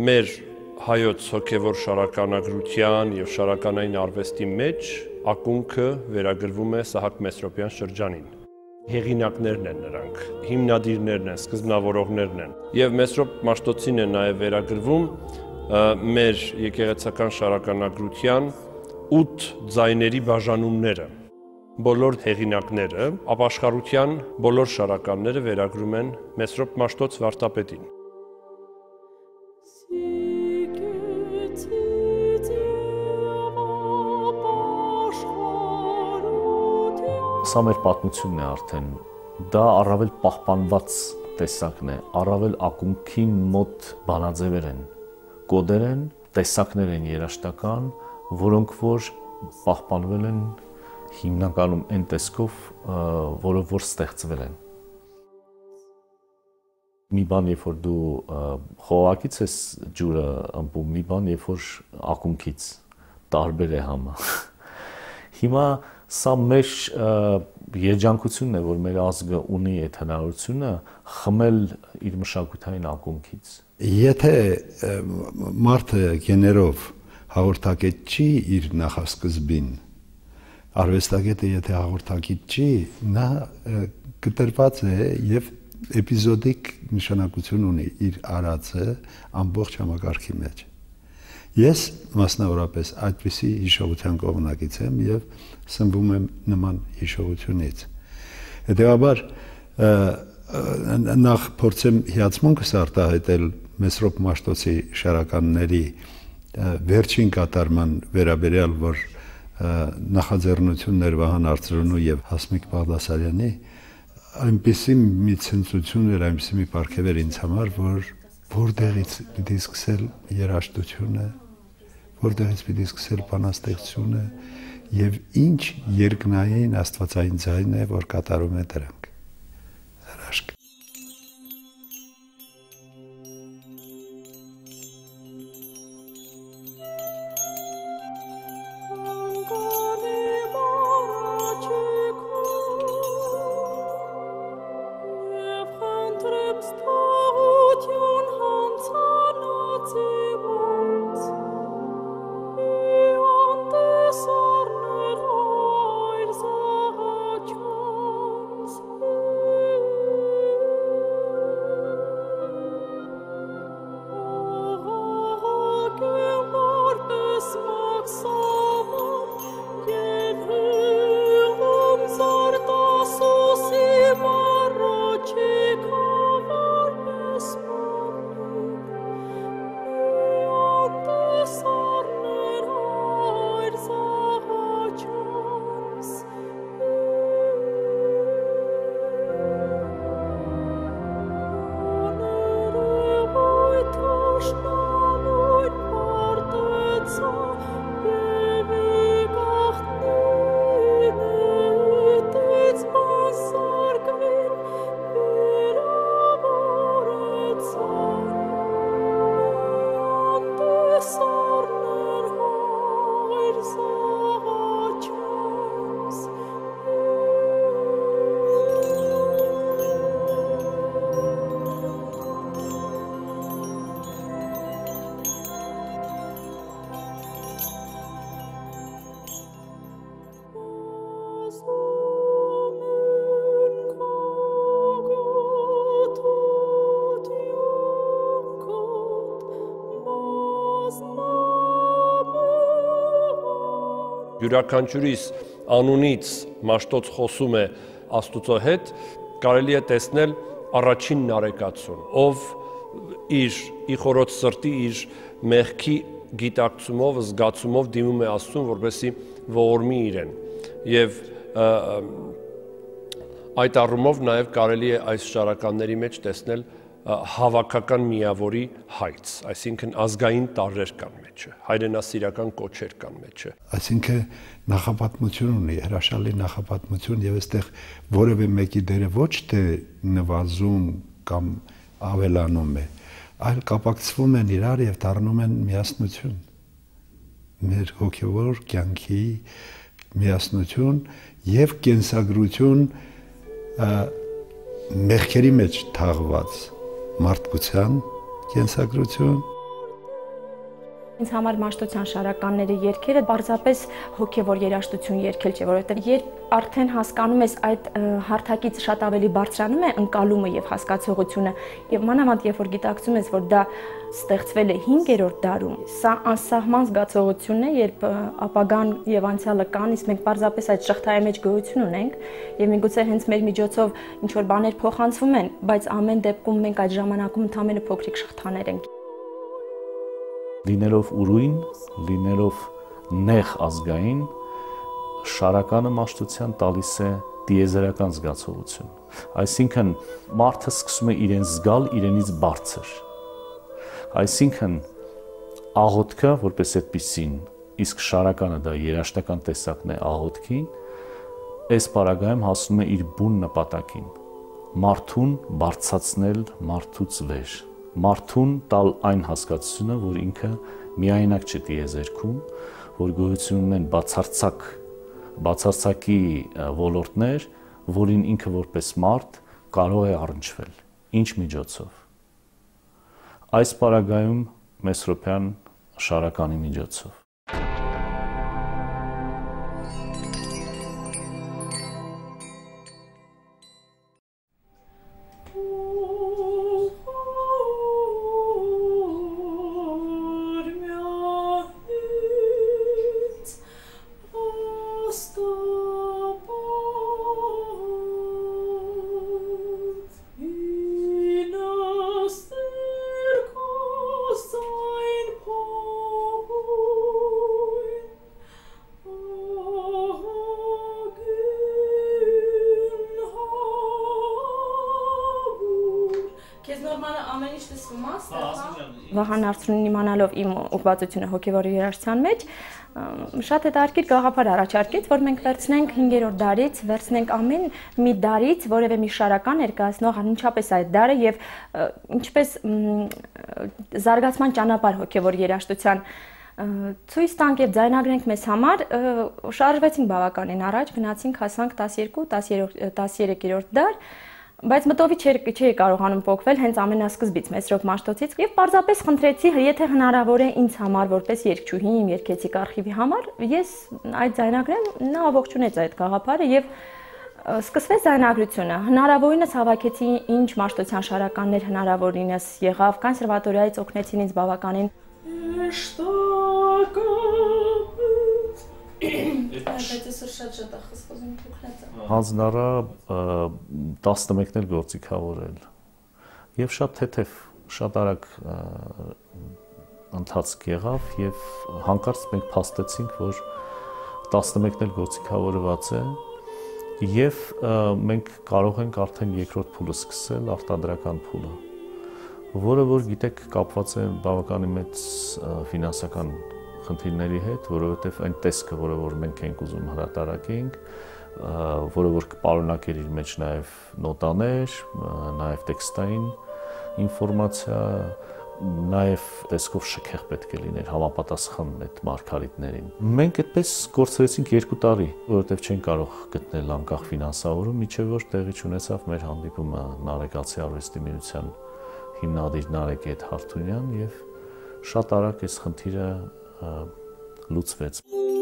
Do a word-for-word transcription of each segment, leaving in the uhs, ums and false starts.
մեր հայոց հոգևոր շարականագրության եւ շարականային արվեստի մեջ ակունքը վերագրվում է Սահակ Մեսրոպյան շրջանին։ Հեղինակներն են նրանք, հիմնադիրներն են, սկզբնավորողներն են։ Եվ Mesrop Mashtots-ին է նաև վերագրվում մեր եկեղեցական շարականագրության ութ ձայների բաժանումները։ Բոլոր հեղինակները, ապաշխարության բոլոր շարականները վերագրում են Mesrop Mashtots վարդապետին։ Սա մեր պատմությունն է արդեն, դա առավել պահպանված տեսակն է, առավել ակունքին մոտ բանաձևեր են, կոդեր են, տեսակներ են երաժշտական, որոնք որ պահպանվել են հիմնականում այն տեսքով, որով որ ստեղծվել են։ Մի բան, երբ որ դու խողովակից ես ջուրը ըմբում, մի բան, երբ որ ակունքից, տարբեր է համը։ Հիմա սա մեր երջանկությունն է, որ մեր ազգը ունի այդ հնարավորությունը խմել իր մշակութային ակունքից։ Եթե մարդը գեներով հաղորդակետ չի իր նախասկզբին, արվեստագետը եթե հաղորդակետ չի, նա կտրված է եւ էպիզոդիկ նշանակություն ունի իր արածը ամբողջ համակարգի մեջ։ Ես մասնավորապես այդպիսի հիշողության կողմնակից եմ եւ սնվում եմ նման հիշողությունից։ Հետեւաբար նախ փորձեմ հիացմունքս արտահայտել Mesrop Mashtots-ի շարականների վերջին կատարման վերաբերյալ, որ նախաձեռնություններ Vahan Artsruni եւ Hasmik Baghdasaryan-ի, այնպիսի մի ցնծություն էր, այնպիսի մի պարգև էր ինձ համար, որ որտեղից պիտի սկսել երաժշտությունը, որտեղից պիտի սկսել բանաստեղծությունը եւ ինչ երկնային աստվածային ձայն է, որ կատարում է դրանք։ Հրաշք։ Յուրաքանչյուրիս անունից Մաշտոց խոսում է Աստուծո հետ, կարելի է տեսնել առաջին Նարեկացուն, ով իր իխորոց սրտի, իր մեղքի գիտակցումով, զգացումով դիմում է Աստծուն, որպեսզի ողորմի իրեն։ Եվ այդ առումով նաև կարելի է այս շարականների մեջ տեսնել հավաքական միավորի հայց, այսինքն ազգային տարրեր կան մեջը, հայրենասիրական կոչեր կան մեջը։ Այսինքն նախապատմություն ունի, հրաշալի նախապատմություն եւ այստեղ որևէ մեկի դերը ոչ թե նվազում կամ ավելանում է, այլ կապակցվում են իրար եւ դառնում են միասնություն։ Մեր հոգեվոր կյանքի միասնություն եւ կենսագրություն մեղքերի մեջ թաղված մարդկության կենսագրություն Ինձ համար Մաշտոցյան շարականների երգերը պարզապես հոգևոր երաժշտություն երգել չէ, որովհետև երբ արդեն հասկանում ես այդ հարթակից շատ ավելի բարձրանում է ընկալումը եւ հասկացողությունը, եւ մանավանդ երբ որ գիտակցում ես, որ դա ստեղծվել է հինգերորդ դարում, սա անսահման զգացողություն է, երբ ապագան եւ անցյալը կան, իսկ մենք պարզապես այդ շղթայի մեջ գոյություն ունենք, եւ միգուցե հենց մեր միջոցով ինչ որ բաներ փոխանցվում են, բայց ամեն դեպքում մենք այդ ժամանակում ընդամենը փոքրիկ շղթաներ ենք։ Լինելով ուրույն, լինելով նեղ ազգային, շարականը Մաշտոցյան տալիս է դիեզերական զգացողություն։ Այսինքն մարդը սկսում է իրեն զգալ իրենից բարձր։ Այսինքն աղոթքը, որպես այդպիսին, իսկ շարականը դա երաժշտական տեսակն է աղոթքին, այս պարագայում հասնում է իր բուն նպատակին՝ մարդուն բարձրացնել մարդուց վեր։ Մարդուն տալ այն հասկացությունը, որ ինքը միայնակ չէ տիեզերքում, որ գոյություն ունեն բացարձակ, բացարձակի ոլորտներ, որին ինքը որպես մարդ կարող է առնչվել, ինչ միջոցով։ Այս պարագայում Մեսրոպյան շարականի միջոցով։ Վահան Արtsrունին իմանալով իմ ուղղվածությունը հոգևոր երաժշտության մեջ, շատ հետաքրքիր գաղափար առաջարկեց, որ մենք վերցնենք հինգերորդ դարից, վերցնենք ամեն մի դարից որևէ մի շարական ներկայացնող անմիջապես այդ դարը եւ ինչպես զարգացման ճանապարհ հոգևոր երաժշտության ցույց տանք եւ ձայնագրենք մեզ համար, շարժվեցինք բավականին առաջ, գնացինք, հասանք տասներկու տասներեքերորդ դար, բայց մտովի չէի կարողանում փոխվել հենց ամենասկզբից Mesrop Mashtotsից եւ պարզապես խնդրեցի, եթե հնարավոր է ինձ համար որպես երգչուհի իմ երգեցիկ արխիվի համար, ես այդ ձայնագրեմ, նա ողջունեց այդ գաղափարը եւ սկսվեց ձայնագրությունը։ Հնարավորինս հավաքեցի ինչ Մաշտոցյան շարականներ հնարավորինս եղավ, կոնսերվատորիայից օգնեցին ինձ բավականին։ Հանձնարա տասնմեկն էլ գործիքավորել եւ շատ թեթև, շատ արագ ընթացք եղավ եւ հանկարծ մենք փաստեցինք, որ տասնմեկն էլ գործիքավորված է եւ մենք կարող ենք արդեն երկրորդ փուլը սկսել, արտադրական փուլը, որը որ գիտեք կապված է բավականին մեծ ֆինանսական խնդիրների հետ, որովհետև այն տեսքը, որը որ մենք ենք ուզում հրատարակենք, որը որ կպարունակեր իր մեջ նաև նոտաներ, նաև տեքստային ինֆորմացիա, նաև տեսքով շքեղ պետք է լիներ համապատասխան այդ մարգարիտներին։ Մենք այդպես կորցրեցինք երկու տարի, որովհետև չենք կարող գտնել անկախ ֆինանսավորում, միջև որ տեղի չունեցավ մեր հանդիպումը Naregatsi Art Institute-ի հիմնադիր Naregatsi Hartunyan եւ շատ արագ այս խնդիրը լուծվեց։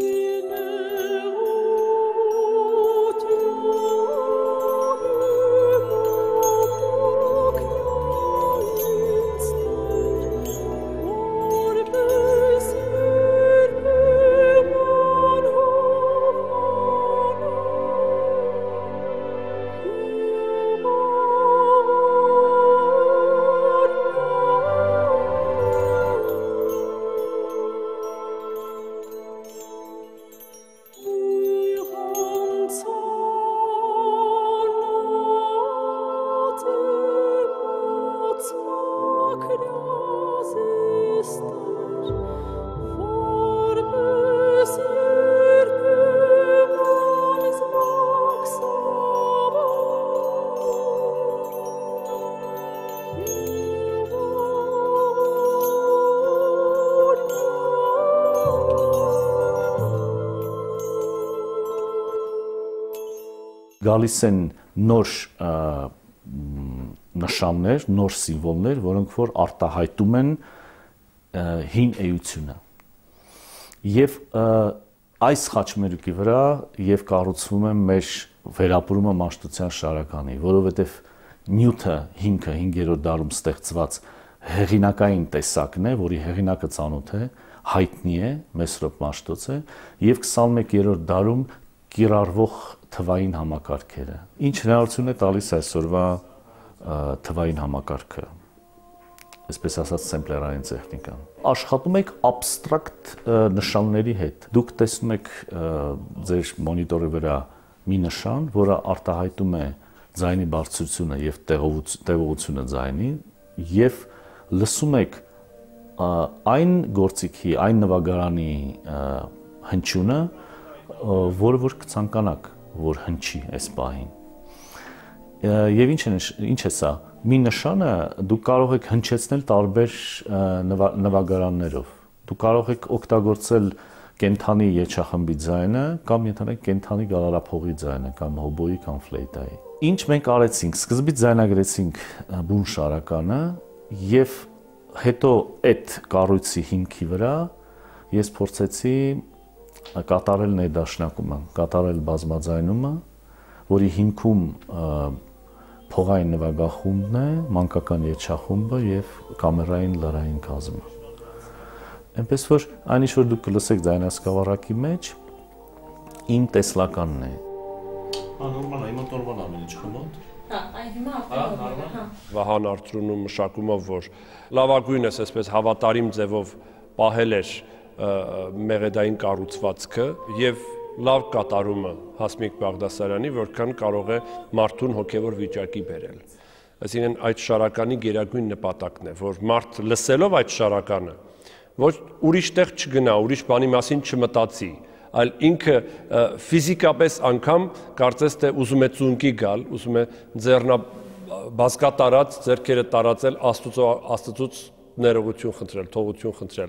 Գալիս են նոր նշաններ, նոր սիմվոլներ, որոնք որ արտահայտում են հին էությունը։ Եվ այս խաչմերուկի վրա եւ կառուցվում է մեր վերապրումը Մաշտոցյան շարականի, որովհետեւ նյութը հիմքը հինգերորդ դարում ստեղծված հեղինակային տեսակն է, որի հեղինակը ծանոթ է, հայտնի է, Mesrop Mashtots-ը, եւ քսաներկերորդ դարում կիրառվող թվային համակարգերը։ Ինչ հնարավորություն է տալիս այսօրվա թվային համակարգը, այսպես ասած սեմպլերային տեխնիկան։ Աշխատում եք abstract նշանների հետ։ Դուք տեսնում եք ձեր մոնիտորի վրա մի նշան, որը արտահայտում է ձայնի բարձրությունը եւ տևողությունը ձայնի, եւ լսում եք այն գործիքի, այն նվագարանի հնչյունը, որը որ կցանկանաք, որ հնչի այս պահին։ Եվ ինչ է, ինչ է սա։ Մի նշանը դուք կարող եք հնչեցնել տարբեր նվագարաններով։ Դուք կարող եք օգտագործել կենթանի եչախմբի ձայնը կամ ենթադրենք կենթանի գալարափողի ձայնը կամ հոբոյի կամ ֆլեյտայի։ Ինչ մենք արեցինք, սկզբից ձայնագրեցինք բուն շարականը եւ հետո այդ կառույցի հիմքի վրա ես փորձեցի կատարել ներդաշնակումը, կատարել բազմաձայնումը, որի հիմքում փողային նվագախումբն է, մանկական եչախումբը եւ կամերային լարային կազմը։ Այնպես որ այն ինչ որ դուք կլսեք ձայնասկավառակի մեջ, իմ տեսլականն է։ Հա, նորմալ է, հիմա նորմալ է ամեն ինչ կոմոդ։ Հա, այ հիմա ավտոմատ է, հա։ Վահան Artsruni մշակումով, որ լավագույնս այսպես հավատարիմ ձևով պահել էր մեղեդային կառուցվածքը եւ լավ կատարումը Hasmik Baghdasaryan-ի, որքան կարող է մարդուն հոգևոր վիճակի բերել։ Այսինքն այդ շարականի գերագույն նպատակն է, որ մարդ լսելով այդ շարականը ոչ ուրիշ տեղ չգնա, ուրիշ բանի մասին չմտածի, այլ ինքը ֆիզիկապես անգամ կարծես թե ուզում է ծունկի գալ, ուզում է ձեռնա բազկատարած ձեռքերը տարածել Աստծո Աստծուց ներողություն խնդրել, թողություն խնդրել։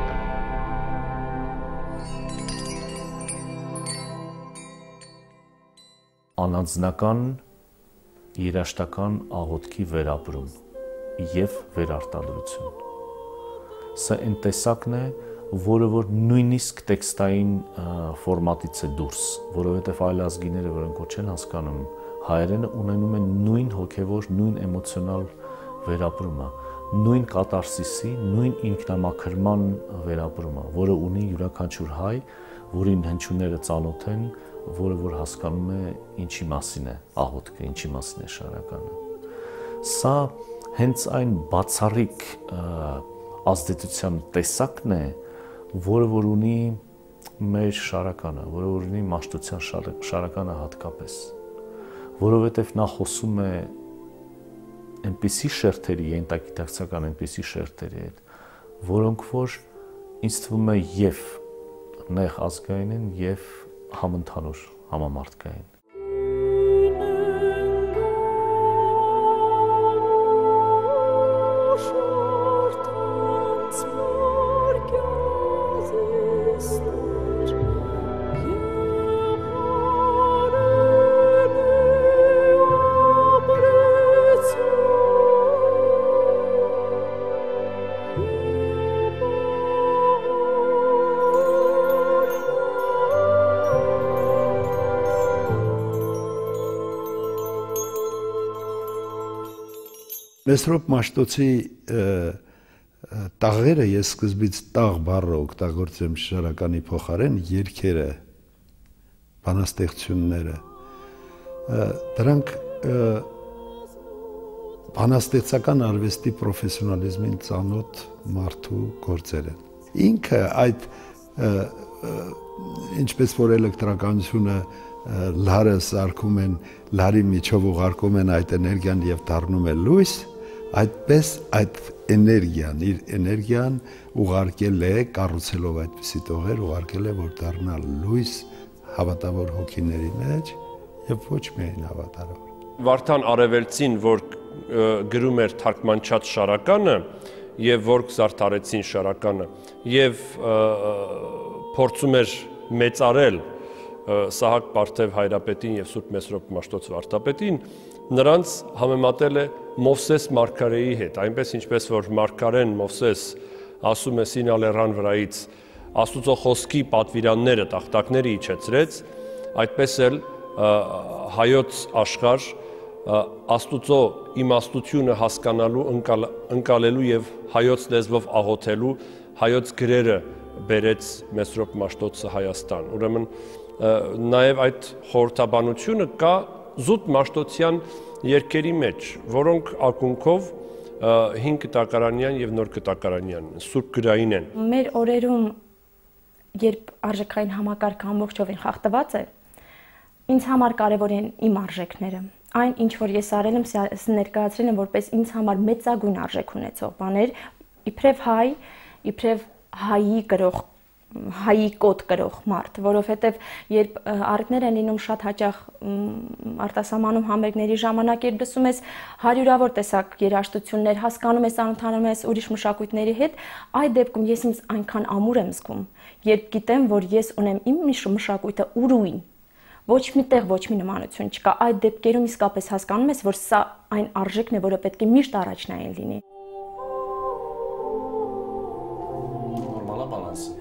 Անանձնական երաշտական աղոթքի վերապրում եւ վերարտադրություն։ Սա այն տեսակն է, որը որ նույնիսկ տեքստային ֆորմատից է դուրս, որովհետեւ այլ ազգիները, որոնք ոչ են հասկանում հայերենը, ունենում են նույն հոգեվոր, նույն էմոցիոնալ վերապրումը, նույն կատարսիսի, նույն ինքնամաքրման վերապրումը, որը ունի յուրաքանչյուր հայ, որին հնչյունները ծանոթ են, որը որ հասկանում է ինչի մասին է աղոթքը, ինչի մասին է շարականը։ Սա հենց այն բացառիկ ազդեցության տեսակն է, որը որ ունի մեր շարականը, որը որ ունի Մաշտոցյան շարականը հատկապես, որովհետև նա խոսում է այնպիսի շերտերի, ենթագիտակցական այնպիսի շերտերի հետ, որոնք որ ինձ թվում է եւ նեղ ազգային են եւ համընդհանուր համամարտկային։ Mesrop Mashtots-ի տաղերը ես սկզբից տաղ բառը օգտագործեմ շարականի փոխարեն երգերը, բանաստեղծությունները։ Դրանք բանաստեղծական արվեստի պրոֆեսիոնալիզմին ծանոթ մարդու գործեր են։ Ինքը այդ ինչպես որ էլեկտրականությունը լարը սարքում են, լարի միջով ուղարկում են այդ էներգիան եւ դառնում է լույս, այդպես այդ էներգիան, իր էներգիան ուղարկել է, կառուցելով այդպիսի տողեր, ուղարկել է, որ դառնա լույս հավատավոր հոգիների մեջ եւ ոչ միայն հավատարար։ Վարդան Արևելցին, որ գրում էր թարգմանչած շարականը եւ որ զարդարեցին շարականը եւ փորձում էր մեծարել Սահակ Պարթև Հայրապետին եւ Սուրբ Mesrop Mashtots վարդապետին, նրանց համեմատել է Մովսես Մարգարեի հետ, այնպես ինչպես որ Մարգարեն Մովսես ասում է Սինա լեռան վրայից Աստուծո խոսքի պատվիրանները, տախտակները իջեցրեց, այդպես էլ հայոց աշխարհ Աստուծո իմաստությունը հասկանալու, ընկալելու եւ հայոց լեզվով աղոթելու հայոց գրերը բերեց Mesrop Mashtots-ը Հայաստան։ Ուրեմն նաեւ այդ խորհրդաբանությունը կա զուտ մաշտոցյան երգերի մեջ, որոնք ակունքով հին կտակարանյան եւ նոր կտակարանյան սուրբ գրային են։ Մեր օրերում երբ արժեքային համակարգը ամբողջովին խախտված է, ինձ համար կարևոր են իմ արժեքները։ Այն ինչ որ ես արել եմ, ներկայացրել եմ որպես ինձ համար մեծագույն արժեք ունեցող բաներ, իբրև հայ, իբրև հայի գրող, հայի կոդ գրող մարդ, որովհետև երբ առիթներ են լինում շատ հաճախ արտասահմանում համերգների ժամանակ, երբ լսում ես հարյուրավոր տեսակ երաժշտություններ, հասկանում ես, ծանոթանում ես ուրիշ մշակույթների հետ, այդ դեպքում ես ինձ այնքան ամուր եմ զգում, երբ գիտեմ, որ ես ունեմ իմ մշակույթը ուրույն, ոչ միտեղ ոչ մի նմանություն չկա, այդ դեպքերում իսկապես հասկանում ես, որ սա այն արժեքն է, որը պետք է միշտ առաջնային լինի։ Նորմալ է բալանսը։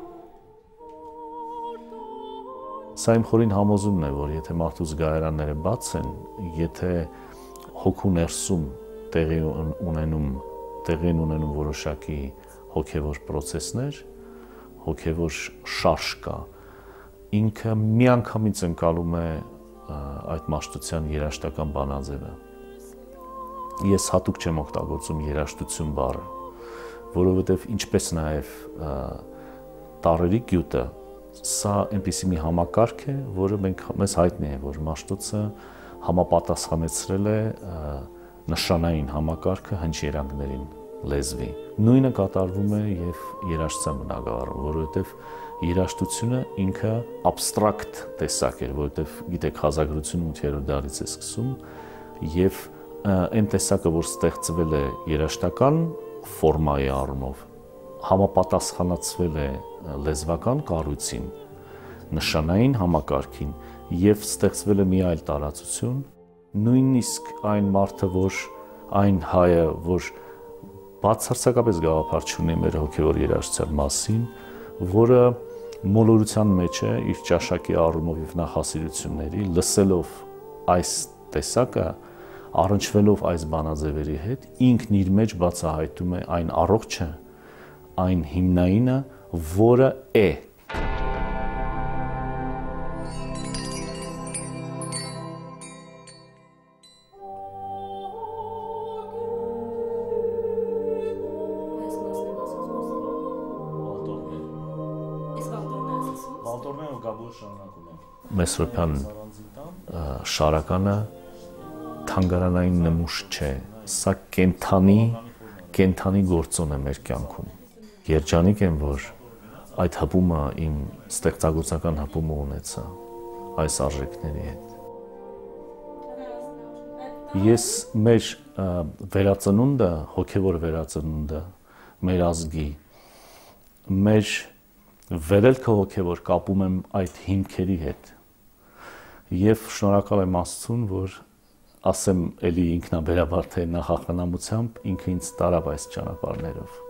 Սա իմ խորին համոզումն է, որ եթե մարդու զգայարանները բաց են, եթե հոգու ներսում տեղի ունենում, տեղի ունենում որոշակի հոգևոր պրոցեսներ, հոգևոր շարժ կա, ինքը միանգամից ընկալում է այդ մաշտոցյան երաժշտական բանաձևը։ Ես հատուկ չեմ օգտագործում երաժշտություն բառը, որովհետև ինչպես նաև տառերի գյուտը, սա այնպիսի մի համակարգ է, որը մենք մեզ հայտնի է, որ Մաշտոցը համապատասխանեցրել է նշանային համակարգը հնչերանգներին լեզվի։ Նույնը կատարվում է եւ երաժշտության բնագավառում, որովհետեւ երաժշտությունը ինքը abstract տեսակ էր, որովհետեւ գիտեք խազագրությունը ութերորդ դարից է սկսում եւ այն տեսակը, որ ստեղծվել է երաժշտական ֆորմայի առումով, համապատասխանացվել է լեզվական կառույցին, նշանային համակարգին եւ ստեղծվել է մի այլ տարածություն, նույնիսկ այն մարդը, որ այն հայը, որ բացարձակապես գաղափար չունի մեր հոգևոր երաժշտության մասին, որը մոլորության մեջ է իր ճաշակի առումով եւ նախասիրությունների, լսելով այս տեսակը, առնչվելով այս բանաձևերի հետ, ինքն իր մեջ բացահայտում է այն առողջը, այն հիմնայինը, որը է։ Mesropյան շարականը թանգարանային նմուշ չէ, սա կենթանի, կենթանի գործոն է մեր կյանքում։ Երջանիկ եմ, որ այդ հպումը իմ ստեղծագործական հպումը ունեցա այս արժեքների հետ։ Ես մեր վերածնունդը, հոգևոր վերածնունդը, մեր ազգի, մեր վերելքը հոգևոր կապում եմ այդ հիմքերի հետ։ Եվ շնորհակալ եմ Աստծուն, որ ասեմ էլի ինքնաբերաբար թե նախախնամությամբ ինքը ինձ տարավ այս ճանապարհներով։